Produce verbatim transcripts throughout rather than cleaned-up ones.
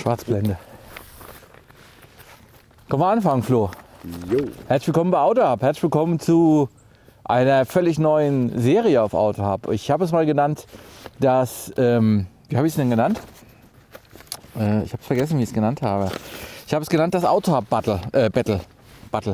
Schwarzblende. Können wir anfangen, Flo? Jo. Herzlich willkommen bei AutoHub. Herzlich willkommen zu einer völlig neuen Serie auf AutoHub. Ich habe es mal genannt, dass, ähm, wie habe ich es denn genannt? Äh, ich habe es vergessen, wie ich es genannt habe. Ich habe es genannt, das AutoHub Battle. Äh, Battle. Battle.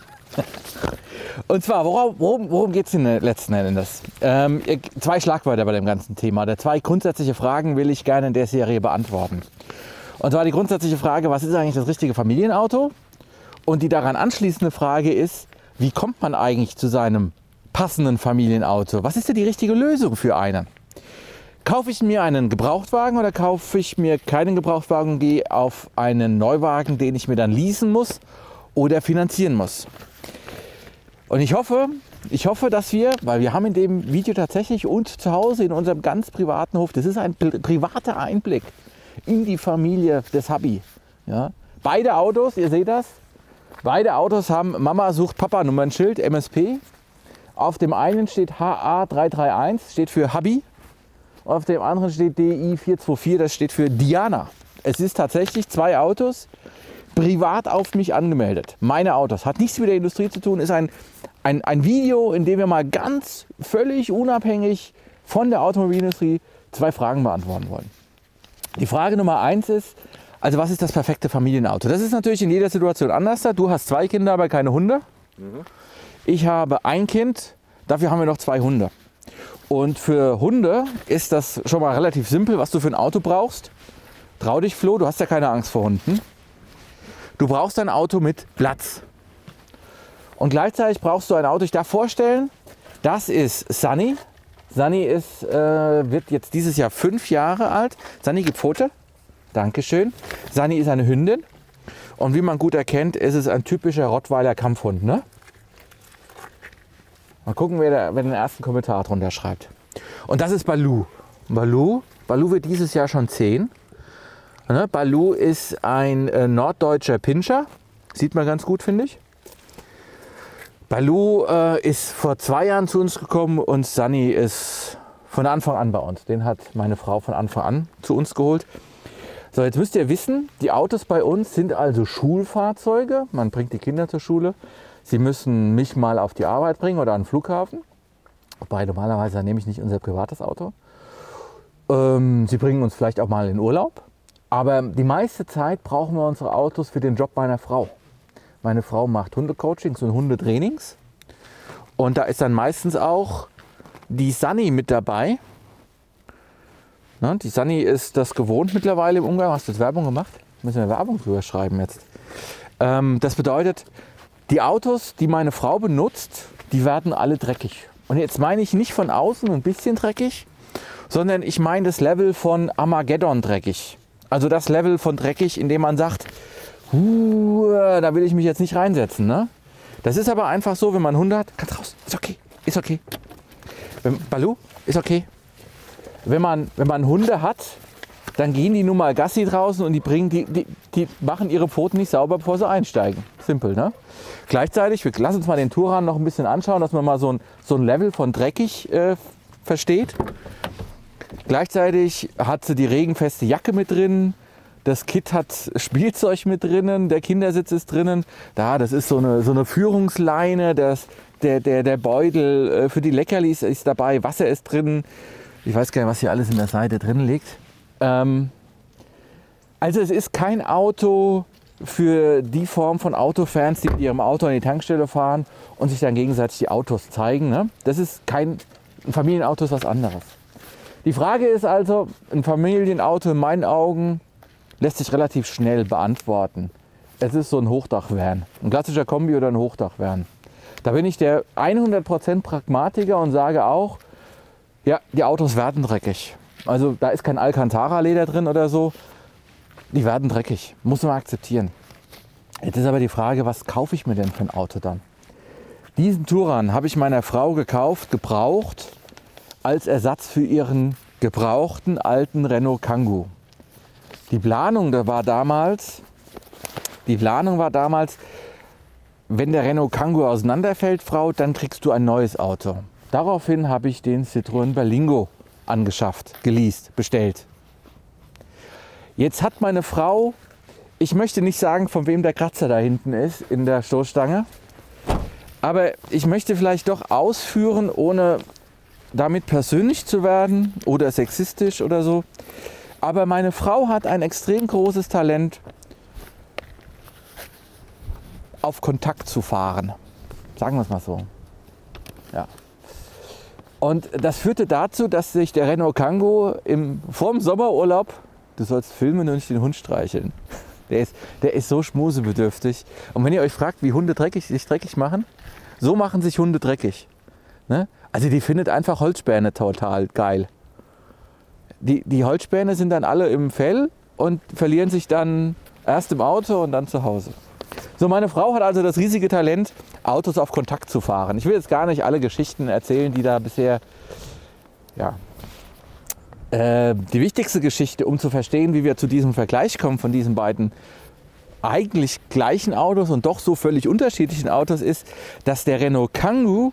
Und zwar, worum, worum, worum geht es denn letzten Endes? Ähm, zwei Schlagwörter bei dem ganzen Thema. Oder zwei grundsätzliche Fragen will ich gerne in der Serie beantworten. Und zwar die grundsätzliche Frage, was ist eigentlich das richtige Familienauto? Und die daran anschließende Frage ist, wie kommt man eigentlich zu seinem passenden Familienauto? Was ist denn die richtige Lösung für einen? Kaufe ich mir einen Gebrauchtwagen oder kaufe ich mir keinen Gebrauchtwagen und gehe auf einen Neuwagen, den ich mir dann leasen muss oder finanzieren muss? Und ich hoffe, ich hoffe, dass wir, weil wir haben in dem Video tatsächlich und zu Hause in unserem ganz privaten Hof, das ist ein privater Einblick in die Familie des Hubby. Ja? Beide Autos, ihr seht das, beide Autos haben Mama sucht Papa Nummernschild, M S P. Auf dem einen steht H A drei drei eins, steht für Hubby. Auf dem anderen steht D I vier zwei vier, das steht für Diana. Es ist tatsächlich zwei Autos privat auf mich angemeldet. Meine Autos. Hat nichts mit der Industrie zu tun, ist ein, ein, ein Video, in dem wir mal ganz völlig unabhängig von der Automobilindustrie zwei Fragen beantworten wollen. Die Frage Nummer eins ist, also was ist das perfekte Familienauto? Das ist natürlich in jeder Situation anders. Du hast zwei Kinder, aber keine Hunde. Mhm. Ich habe ein Kind, dafür haben wir noch zwei Hunde. Und für Hunde ist das schon mal relativ simpel, was du für ein Auto brauchst. Trau dich, Flo, du hast ja keine Angst vor Hunden. Du brauchst ein Auto mit Platz. Und gleichzeitig brauchst du ein Auto, ich darf vorstellen, das ist Sunny. Sunny ist, äh, wird jetzt dieses Jahr fünf Jahre alt. Sunny, gib Pfote. Dankeschön. Sunny ist eine Hündin. Und wie man gut erkennt, ist es ein typischer Rottweiler Kampfhund. Ne? Mal gucken, wer, der, wer den ersten Kommentar drunter schreibt. Und das ist Baloo. Baloo, Baloo wird dieses Jahr schon zehn. Ne? Baloo ist ein äh, norddeutscher Pinscher. Sieht man ganz gut, finde ich. Baloo äh, ist vor zwei Jahren zu uns gekommen und Sunny ist von Anfang an bei uns. Den hat meine Frau von Anfang an zu uns geholt. So, jetzt müsst ihr wissen, die Autos bei uns sind also Schulfahrzeuge. Man bringt die Kinder zur Schule. Sie müssen mich mal auf die Arbeit bringen oder an den Flughafen. Wobei normalerweise nehme ich nicht unser privates Auto. Ähm, sie bringen uns vielleicht auch mal in Urlaub. Aber die meiste Zeit brauchen wir unsere Autos für den Job meiner Frau. Meine Frau macht Hundecoachings und Hundetrainings. Und da ist dann meistens auch die Sunny mit dabei. Na, die Sunny ist das gewohnt mittlerweile im Umgang. Hast du jetzt Werbung gemacht? Müssen wir Werbung drüber schreiben jetzt. Ähm, das bedeutet, die Autos, die meine Frau benutzt, die werden alle dreckig. Und jetzt meine ich nicht von außen ein bisschen dreckig, sondern ich meine das Level von Armageddon dreckig. Also das Level von dreckig, in dem man sagt, uh, da will ich mich jetzt nicht reinsetzen. Ne? Das ist aber einfach so, wenn man Hunde hat, kannst raus, ist okay, ist okay. Wenn, Baloo, ist okay. Wenn man, wenn man Hunde hat, dann gehen die nun mal Gassi draußen und die, bringen, die, die, die machen ihre Pfoten nicht sauber, bevor sie einsteigen. Simpel, ne? Gleichzeitig, wir lassen uns mal den Touran noch ein bisschen anschauen, dass man mal so ein, so ein Level von dreckig äh, versteht. Gleichzeitig hat sie die regenfeste Jacke mit drin, das Kit hat Spielzeug mit drinnen, der Kindersitz ist drinnen. Da, das ist so eine, so eine Führungsleine, das, der, der, der Beutel für die Leckerlis ist dabei, Wasser ist drin. Ich weiß gar nicht, was hier alles in der Seite drin liegt. Ähm, also es ist kein Auto für die Form von Autofans, die mit ihrem Auto an die Tankstelle fahren und sich dann gegenseitig die Autos zeigen. Ne? Das ist kein ein Familienauto, ist was anderes. Die Frage ist also, ein Familienauto in meinen Augen lässt sich relativ schnell beantworten. Es ist so ein Hochdachvan, ein klassischer Kombi oder ein Hochdachvan. Da bin ich der hundert Prozent Pragmatiker und sage auch, ja, die Autos werden dreckig. Also da ist kein Alcantara-Leder drin oder so. Die werden dreckig, muss man akzeptieren. Jetzt ist aber die Frage, was kaufe ich mir denn für ein Auto dann? Diesen Touran habe ich meiner Frau gekauft, gebraucht, als Ersatz für ihren gebrauchten alten Renault Kangoo. Die Planung da war damals, die Planung war damals, wenn der Renault Kangoo auseinanderfällt, Frau, dann kriegst du ein neues Auto. Daraufhin habe ich den Citroën Berlingo angeschafft, geleast, bestellt. Jetzt hat meine Frau, ich möchte nicht sagen, von wem der Kratzer da hinten ist in der Stoßstange, aber ich möchte vielleicht doch ausführen, ohne damit persönlich zu werden oder sexistisch oder so. Aber meine Frau hat ein extrem großes Talent, auf Kontakt zu fahren. Sagen wir es mal so. Ja. Und das führte dazu, dass sich der Renault Kangoo im, vor dem Sommerurlaub, du sollst filmen und nicht den Hund streicheln, der ist, der ist so schmusebedürftig. Und wenn ihr euch fragt, wie Hunde dreckig, sich dreckig machen, so machen sich Hunde dreckig. Ne? Also die findet einfach Holzspäne total geil. Die, die Holzspäne sind dann alle im Fell und verlieren sich dann erst im Auto und dann zu Hause. So, meine Frau hat also das riesige Talent, Autos auf Kontakt zu fahren. Ich will jetzt gar nicht alle Geschichten erzählen, die da bisher... Ja. Äh, die wichtigste Geschichte, um zu verstehen, wie wir zu diesem Vergleich kommen von diesen beiden eigentlich gleichen Autos und doch so völlig unterschiedlichen Autos, ist, dass der Renault Kangoo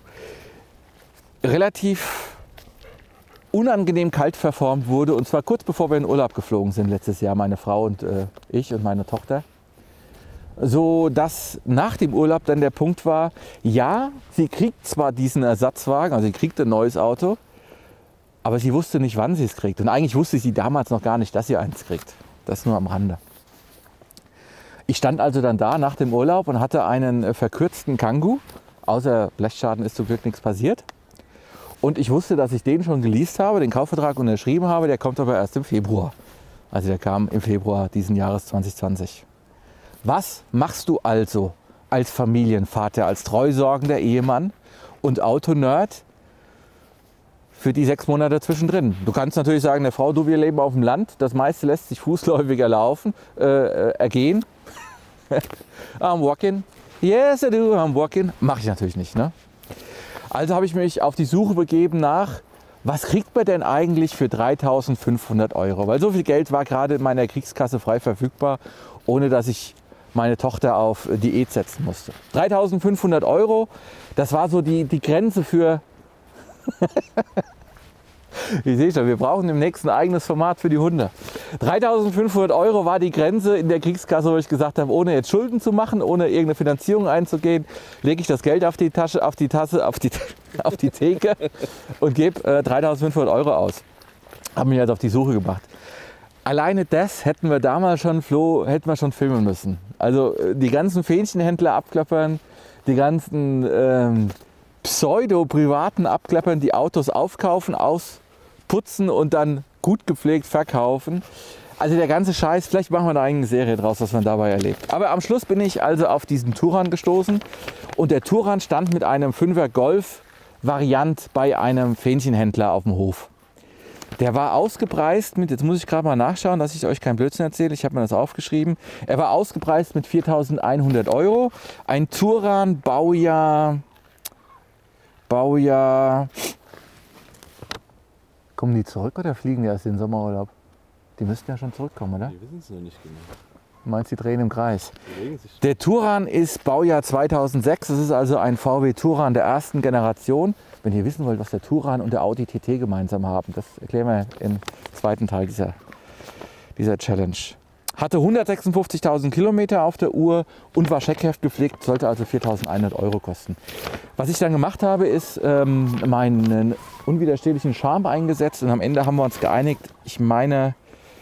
relativ unangenehm kalt verformt wurde. Und zwar kurz bevor wir in Urlaub geflogen sind letztes Jahr, meine Frau und äh, ich und meine Tochter. So dass nach dem Urlaub dann der Punkt war, ja, sie kriegt zwar diesen Ersatzwagen, also sie kriegt ein neues Auto, aber sie wusste nicht, wann sie es kriegt. Und eigentlich wusste sie damals noch gar nicht, dass sie eins kriegt. Das nur am Rande. Ich stand also dann da nach dem Urlaub und hatte einen verkürzten Kangoo. Außer Blechschaden ist zum Glück nichts passiert. Und ich wusste, dass ich den schon geleast habe, den Kaufvertrag unterschrieben habe. Der kommt aber erst im Februar. Also der kam im Februar diesen Jahres zwanzig zwanzig. Was machst du also als Familienvater, als treusorgender Ehemann und Autonerd für die sechs Monate zwischendrin? Du kannst natürlich sagen, der Frau, du, wir leben auf dem Land, das meiste lässt sich fußläufig erlaufen, äh, ergehen. I'm walking. Yes, I do, I'm walking. Mache ich natürlich nicht. Ne? Also habe ich mich auf die Suche begeben nach, was kriegt man denn eigentlich für dreitausendfünfhundert Euro? Weil so viel Geld war gerade in meiner Kriegskasse frei verfügbar, ohne dass ich meine Tochter auf Diät setzen musste. dreitausendfünfhundert Euro, das war so die, die Grenze für... Ich sehe schon, wir brauchen im nächsten ein eigenes Format für die Hunde. dreitausendfünfhundert Euro war die Grenze in der Kriegskasse, wo ich gesagt habe, ohne jetzt Schulden zu machen, ohne irgendeine Finanzierung einzugehen, lege ich das Geld auf die Tasche, auf die Tasse, auf die, auf die Theke und gebe äh, dreitausendfünfhundert Euro aus. Haben mich jetzt auf die Suche gemacht. Alleine das hätten wir damals schon, Flo, hätten wir schon filmen müssen. Also die ganzen Fähnchenhändler abklappern, die ganzen ähm, pseudo-privaten abklappern, die Autos aufkaufen, ausputzen und dann gut gepflegt verkaufen. Also der ganze Scheiß, vielleicht machen wir eine eigene Serie draus, was man dabei erlebt. Aber am Schluss bin ich also auf diesen Touran gestoßen und der Touran stand mit einem Fünfer Golf Variant bei einem Fähnchenhändler auf dem Hof. Der war ausgepreist mit, jetzt muss ich gerade mal nachschauen, dass ich euch keinen Blödsinn erzähle, ich habe mir das aufgeschrieben. Er war ausgepreist mit viertausendeinhundert Euro. Ein Touran, Baujahr, Baujahr. Kommen die zurück oder fliegen die erst in den Sommerurlaub? Die müssten ja schon zurückkommen, oder? Die wissen es noch nicht genau. Du meinst, die drehen im Kreis? Der Touran ist Baujahr zweitausendsechs. Das ist also ein V W Touran der ersten Generation. Wenn ihr wissen wollt, was der Touran und der Audi T T gemeinsam haben, das erklären wir im zweiten Teil dieser, dieser Challenge. Hatte hundertsechsundfünfzigtausend Kilometer auf der Uhr und war Scheckheft gepflegt, sollte also viertausendeinhundert Euro kosten. Was ich dann gemacht habe, ist ähm, meinen unwiderstehlichen Charme eingesetzt und am Ende haben wir uns geeinigt. Ich meine,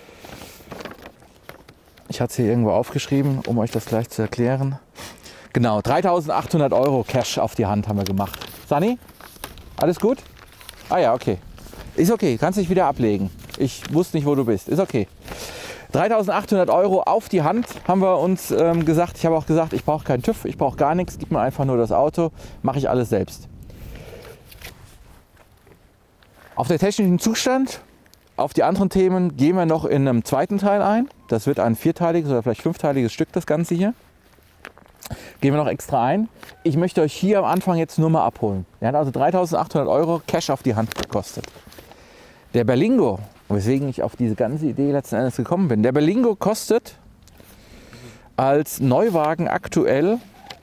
ich hatte es hier irgendwo aufgeschrieben, um euch das gleich zu erklären. Genau, dreitausendachthundert Euro Cash auf die Hand haben wir gemacht. Sunny, alles gut? Ah ja, okay. Ist okay, kannst dich wieder ablegen. Ich wusste nicht, wo du bist. Ist okay. dreitausendachthundert Euro auf die Hand haben wir uns ähm, gesagt. Ich habe auch gesagt, ich brauche keinen TÜV, ich brauche gar nichts. Gib mir einfach nur das Auto, mache ich alles selbst. Auf den technischen Zustand, auf die anderen Themen gehen wir noch in einem zweiten Teil ein. Das wird ein vierteiliges oder vielleicht fünfteiliges Stück, das Ganze hier. Gehen wir noch extra ein. Ich möchte euch hier am Anfang jetzt nur mal abholen. Der hat also dreitausendachthundert Euro Cash auf die Hand gekostet. Der Berlingo, weswegen ich auf diese ganze Idee letzten Endes gekommen bin. Der Berlingo kostet als Neuwagen aktuell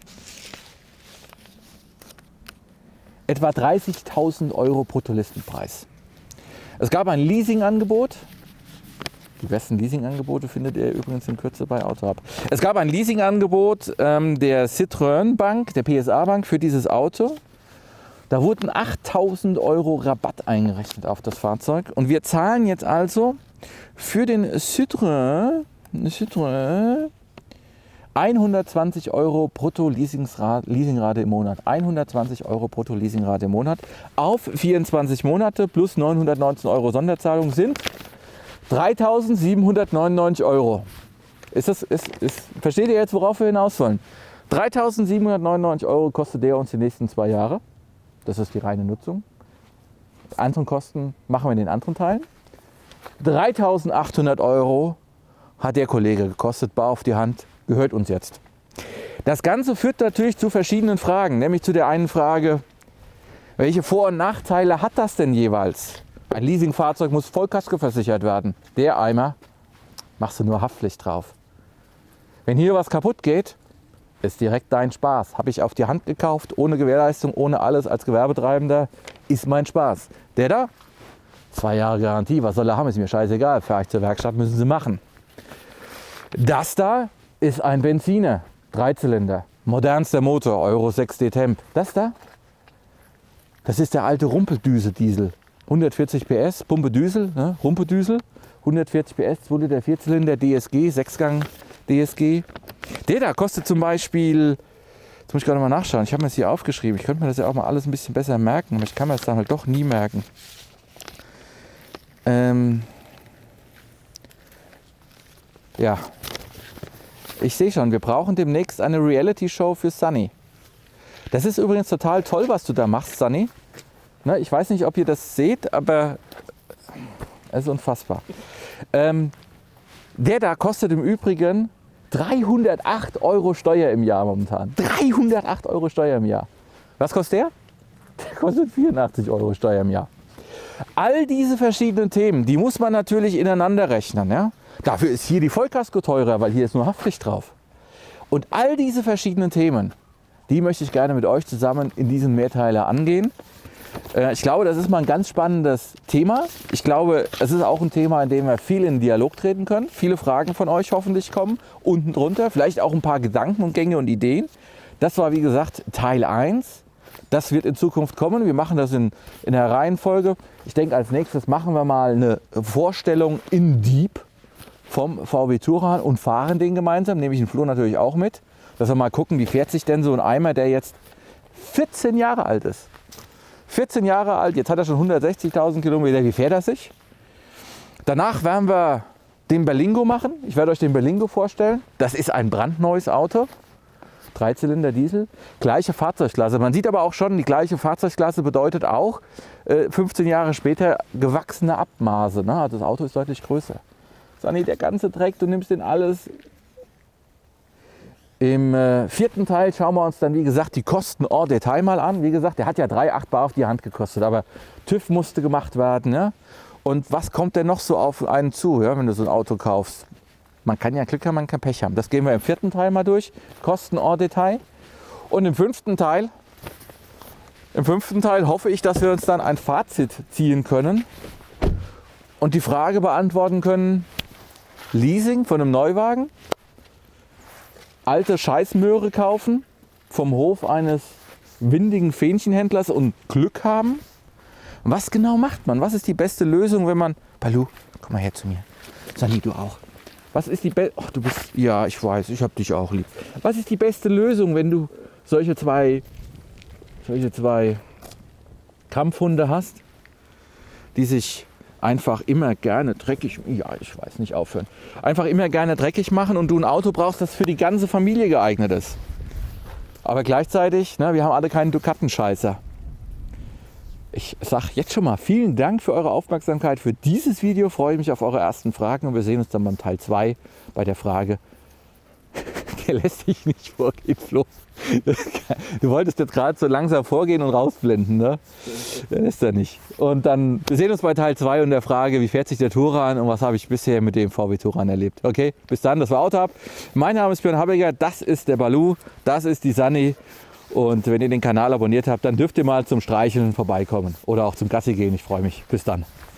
etwa dreißigtausend Euro Bruttolistenpreis. Es gab ein Leasingangebot Die besten Leasingangebote findet ihr übrigens in Kürze bei AutoHub. Es gab ein Leasingangebot ähm, der Citroën Bank, der P S A Bank für dieses Auto. Da wurden achttausend Euro Rabatt eingerechnet auf das Fahrzeug. Und wir zahlen jetzt also für den Citroën, Citroën hundertzwanzig Euro brutto Leasingrate im Monat. hundertzwanzig Euro brutto Leasingrate im Monat auf vierundzwanzig Monate plus neunhundertneunzehn Euro Sonderzahlung sind dreitausendsiebenhundertneunundneunzig Euro. Ist das, ist, ist, versteht ihr jetzt, worauf wir hinaus wollen? dreitausendsiebenhundertneunundneunzig Euro kostet der uns die nächsten zwei Jahre. Das ist die reine Nutzung. Die anderen Kosten machen wir in den anderen Teilen. dreitausendachthundert Euro hat der Kollege gekostet, bar auf die Hand, gehört uns jetzt. Das Ganze führt natürlich zu verschiedenen Fragen, nämlich zu der einen Frage, welche Vor- und Nachteile hat das denn jeweils? Ein Leasingfahrzeug muss Vollkasko versichert werden. Der Eimer, machst du nur Haftpflicht drauf. Wenn hier was kaputt geht, ist direkt dein Spaß. Habe ich auf die Hand gekauft, ohne Gewährleistung, ohne alles als Gewerbetreibender, ist mein Spaß. Der da, zwei Jahre Garantie, was soll er haben, ist mir scheißegal, fahre ich zur Werkstatt, müssen sie machen. Das da ist ein Benziner, Dreizylinder, modernster Motor, Euro sechs D Temp. Das da, das ist der alte Rumpeldüse-Diesel. hundertvierzig P S, Pumpe Düsel, ne? Rumpedüsel, hundertvierzig P S, zwei Liter Vierzylinder, D S G, Sechsgang D S G. Der da kostet zum Beispiel, jetzt muss ich gerade mal nachschauen, ich habe mir das hier aufgeschrieben, ich könnte mir das ja auch mal alles ein bisschen besser merken, aber ich kann mir das dann halt doch nie merken. Ähm ja, ich sehe schon, wir brauchen demnächst eine Reality-Show für Sunny. Das ist übrigens total toll, was du da machst, Sunny. Ne, ich weiß nicht, ob ihr das seht, aber es ist unfassbar. Ähm, der da kostet im Übrigen dreihundertacht Euro Steuer im Jahr momentan. dreihundertacht Euro Steuer im Jahr. Was kostet der? Der kostet vierundachtzig Euro Steuer im Jahr. All diese verschiedenen Themen, die muss man natürlich ineinander rechnen. Ja? Dafür ist hier die Vollkasko teurer, weil hier ist nur Haftpflicht drauf. Und all diese verschiedenen Themen, die möchte ich gerne mit euch zusammen in diesem Mehrteiler angehen. Ich glaube, das ist mal ein ganz spannendes Thema. Ich glaube, es ist auch ein Thema, in dem wir viel in den Dialog treten können. Viele Fragen von euch hoffentlich kommen unten drunter. Vielleicht auch ein paar Gedanken und Gänge und Ideen. Das war, wie gesagt, Teil eins. Das wird in Zukunft kommen. Wir machen das in, in der Reihenfolge. Ich denke, als nächstes machen wir mal eine Vorstellung in Deep vom V W Touran und fahren den gemeinsam. Nehme ich den Flo natürlich auch mit. Dass wir mal gucken, wie fährt sich denn so ein Eimer, der jetzt vierzehn Jahre alt ist. vierzehn Jahre alt, jetzt hat er schon hundertsechzigtausend Kilometer, wie fährt er sich? Danach werden wir den Berlingo machen. Ich werde euch den Berlingo vorstellen. Das ist ein brandneues Auto. Dreizylinder Diesel, gleiche Fahrzeugklasse. Man sieht aber auch schon, die gleiche Fahrzeugklasse bedeutet auch äh, fünfzehn Jahre später gewachsene Abmaße. Ne? Also das Auto ist deutlich größer. Sani, der ganze Dreck, du nimmst den alles. Im äh, vierten Teil schauen wir uns dann, wie gesagt, die Kosten en Detail mal an. Wie gesagt, der hat ja drei Komma acht bar auf die Hand gekostet, aber TÜV musste gemacht werden. Ja? Und was kommt denn noch so auf einen zu, ja, wenn du so ein Auto kaufst? Man kann ja Glück haben, man kann Pech haben. Das gehen wir im vierten Teil mal durch. Kosten en Detail. Und im fünften Teil, im fünften Teil hoffe ich, dass wir uns dann ein Fazit ziehen können und die Frage beantworten können, Leasing von einem Neuwagen, alte Scheißmöhre kaufen, vom Hof eines windigen Fähnchenhändlers und Glück haben. Was genau macht man? Was ist die beste Lösung, wenn man... Balu, komm mal her zu mir. Sani, du auch. Was ist die beste... Ach, du bist... Ja, ich weiß, ich hab dich auch lieb. Was ist die beste Lösung, wenn du solche zwei... solche zwei Kampfhunde hast, die sich einfach immer gerne dreckig... Ja, ich weiß nicht, aufhören. Einfach immer gerne dreckig machen und du ein Auto brauchst, das für die ganze Familie geeignet ist. Aber gleichzeitig, ne, wir haben alle keinen Ducatenscheißer. Ich sage jetzt schon mal vielen Dank für eure Aufmerksamkeit für dieses Video. Freue mich auf eure ersten Fragen und wir sehen uns dann beim Teil zwei bei der Frage, der lässt sich nicht vorgehen, Flo. Du wolltest jetzt gerade so langsam vorgehen und rausblenden, ne? Das ist er nicht. Und dann, wir sehen uns bei Teil zwei und der Frage, wie fährt sich der Touran und was habe ich bisher mit dem V W Touran erlebt. Okay, bis dann, das war AutoHub. Mein Name ist Björn Habegger, das ist der Balu, das ist die Sunny. Und wenn ihr den Kanal abonniert habt, dann dürft ihr mal zum Streicheln vorbeikommen oder auch zum Gassi gehen. Ich freue mich. Bis dann.